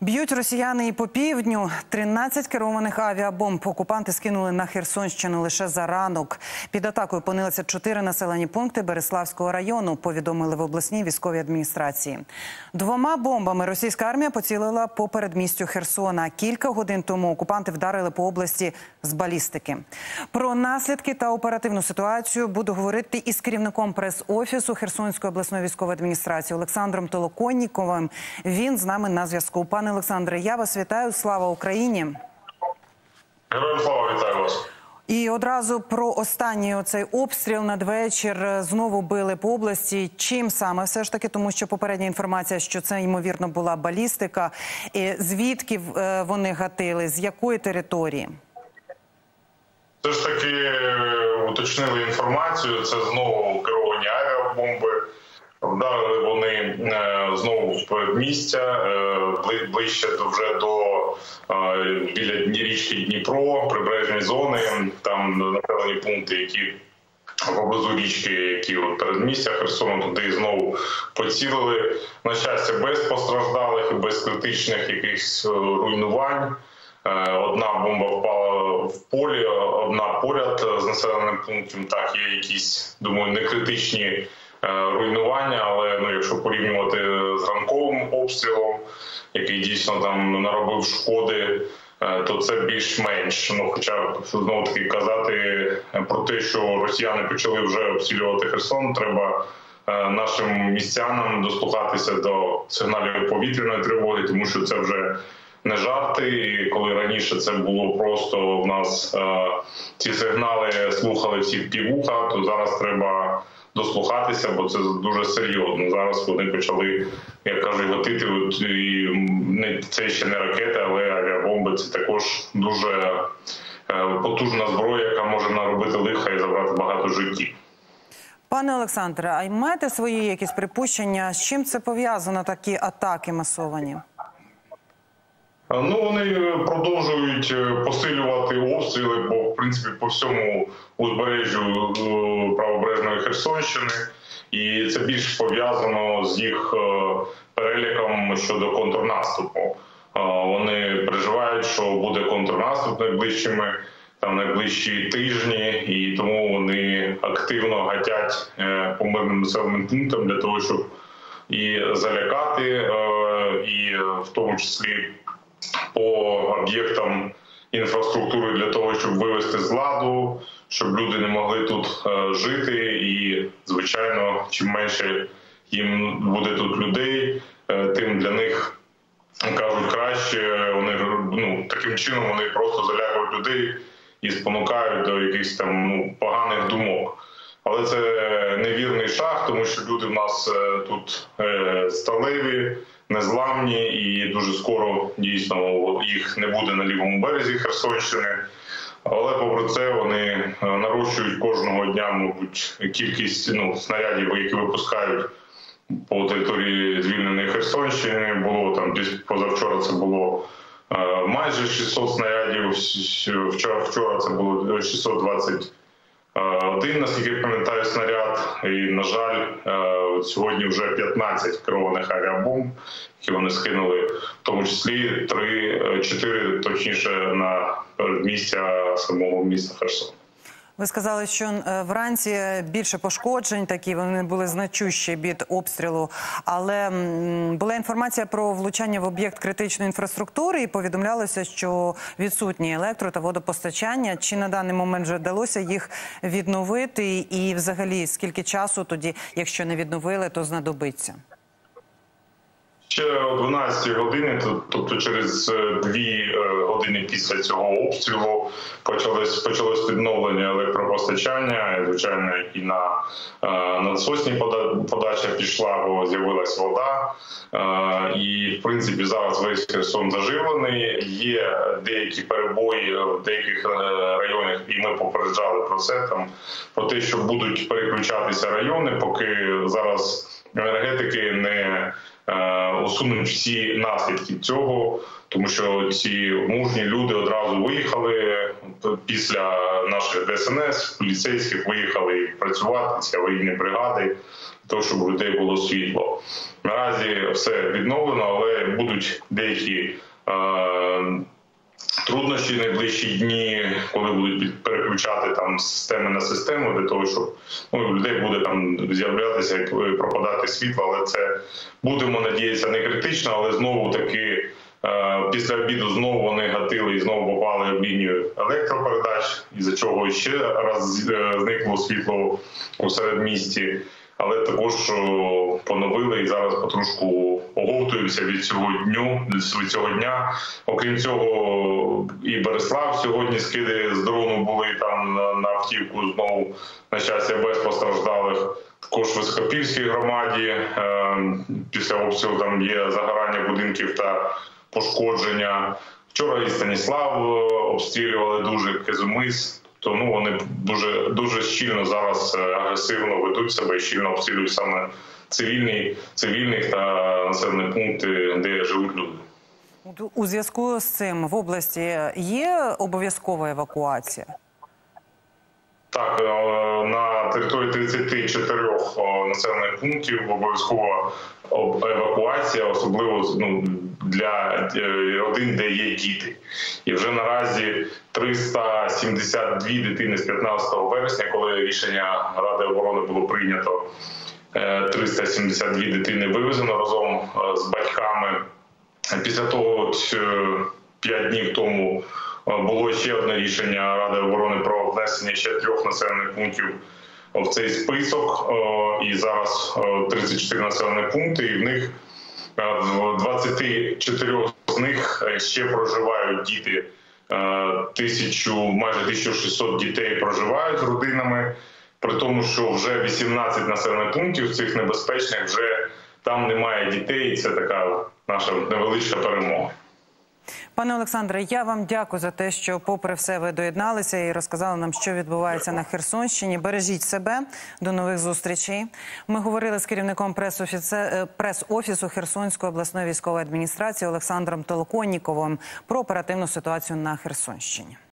Б'ють росіяни і по півдню. 13 керованих авіабомб окупанти скинули на Херсонщину лише за ранок. Під атакою опинилися 4 населені пункти Бериславського району, повідомили в обласній військовій адміністрації. 2 бомбами російська армія поцілила по передмістю Херсона. Кілька годин тому окупанти вдарили по області з балістики. Про наслідки та оперативну ситуацію буду говорити із керівником прес-офісу Херсонської обласної військової адміністрації Олександром Толоконніковим. Він з нами на зв'язку. Пане Олександре, я вас вітаю. Слава Україні! Героям слава, вітаю вас! І одразу про останній оцей обстріл надвечір. Знову били по області. Чим саме все ж таки? Тому що попередня інформація, що це, ймовірно, була балістика. Звідки вони гатили? З якої території? Все ж таки уточнили інформацію. Це знову керовані авіабомби. Вдарили вони знову в передмістя, ближче вже біля річки Дніпро, прибережні зони, там населені пункти, які поблизу річки, які передмістя Херсону, туди знову поцілили. На щастя, без постраждалих і без критичних якихось руйнувань. Одна бомба впала в полі, одна поряд з населеним пунктом. Так, є якісь, думаю, некритичні руйнування, але якщо порівнювати з ранковим обстрілом, який дійсно там наробив шкоди, то це більш-менш. Хоча, знову-таки, казати про те, що росіяни почали вже обстрілювати Херсон, треба нашим містянам дослухатися до сигналів повітряної тривоги, тому що це вже не жарти. І коли раніше це було просто в нас ці сигнали слухали всі в півуха, то зараз треба дослухатися, бо це дуже серйозно. Зараз вони почали, як кажуть, гатити, і це ще не ракети, але авіабомби – це також дуже потужна зброя, яка може наробити лиха і забрати багато життів. Пане Олександре, а маєте свої якісь припущення, з чим це пов'язано, такі атаки масовані? Вони продовжують посилювати обстріли, в принципі, по всьому узбережжю правобережної Херсонщини. І це більш пов'язано з їх переліком щодо контрнаступу. Вони переживають, що буде контрнаступ найближчі тижні, і тому вони активно гатять по мирним населеним пунктам для того, щоб і залякати, і в тому числі по об'єктам інфраструктури для того, щоб вивести з ладу, щоб люди не могли тут жити. І, звичайно, чим менше їм буде тут людей, тим для них, кажуть, краще. Вони таким чином вони просто залякують людей і спонукають до якихось там поганих думок. Але це невірний шаг, тому що люди в нас тут сталеві, незламні, і дуже скоро, дійсно, їх не буде на лівому березі Херсонщини. Але, попри це, вони нарощують кожного дня, мабуть, кількість снарядів, які випускають по території звільненої Херсонщини. Було там, десь позавчора це було майже 600 снарядів, вчора це було 621, наскільки я пам'ятаю, снаряд. І, на жаль, сьогодні вже 15 керованих авіабомб, які вони скинули, в тому числі 4, точніше, на передмістя самого міста Херсон. Ви сказали, що вранці більше пошкоджень, такі вони були значущі від обстрілу, але була інформація про влучання в об'єкт критичної інфраструктури і повідомлялося, що відсутні електро- та водопостачання. Чи на даний момент вже вдалося їх відновити і взагалі скільки часу тоді, якщо не відновили, то знадобиться? Ще о 12 годині, тобто через 2 години після цього обстрілу, почалось відновлення електропостачання. Звичайно, і на насосній подача пішла, бо з'явилась вода. І, в принципі, зараз весь Херсон заживлений. Є деякі перебої в деяких районах, і ми попереджали про це, про те, що будуть переключатися райони, поки зараз енергетики не усунуть всі наслідки цього, тому що ці мужні люди одразу виїхали після наших ДСНС, поліцейських виїхали працювати, ці аварійні бригади, для того, щоб у людей було світло. Наразі все відновлено, але будуть деякі труднощі найближчі дні, коли будуть переключати там системи на систему, для того, щоб у людей буде там з'являтися і пропадати світло, але це, будемо надіятися, не критично, але знову таки після обіду знову вони гатили і знову попали в лінію електропередач, із-за чого ще раз зникло світло у середмісті. Але також поновили і зараз потрошку оговтуємося від цього дня. Окрім цього, і Береслав сьогодні скиди з дрону були там на автівку, знову, на щастя, без постраждалих. Також в Високопільській громаді після обстрілу там є загорання будинків та пошкодження. Вчора і Станіслав обстрілювали дуже, Кизимис. То вони дуже щільно зараз агресивно ведуть себе і щільно обстрілюють саме цивільних та населені пункти, де живуть люди. У зв'язку з цим в області є обов'язкова евакуація? Так, на території 34 населених пунктів обов'язкова евакуація, особливо для родин, де є діти. І вже наразі 372 дитини з 15 вересня, коли рішення Ради оборони було прийнято, 372 дитини вивезено разом з батьками. Після того, 5 днів тому, було ще одне рішення Ради оборони про внесення ще 3 населених пунктів в цей список. І зараз 34 населені пункти, і в них в 24 з них ще проживають діти. Майже 1600 дітей проживають з родинами, при тому, що вже 18 населених пунктів цих небезпечних, вже там немає дітей, і це така наша невеличка перемога. Пане Олександре, я вам дякую за те, що попри все ви доєдналися і розказали нам, що відбувається на Херсонщині. Бережіть себе. До нових зустрічей. Ми говорили з керівником прес-офісу Херсонської обласної військової адміністрації Олександром Толоконніковим про оперативну ситуацію на Херсонщині.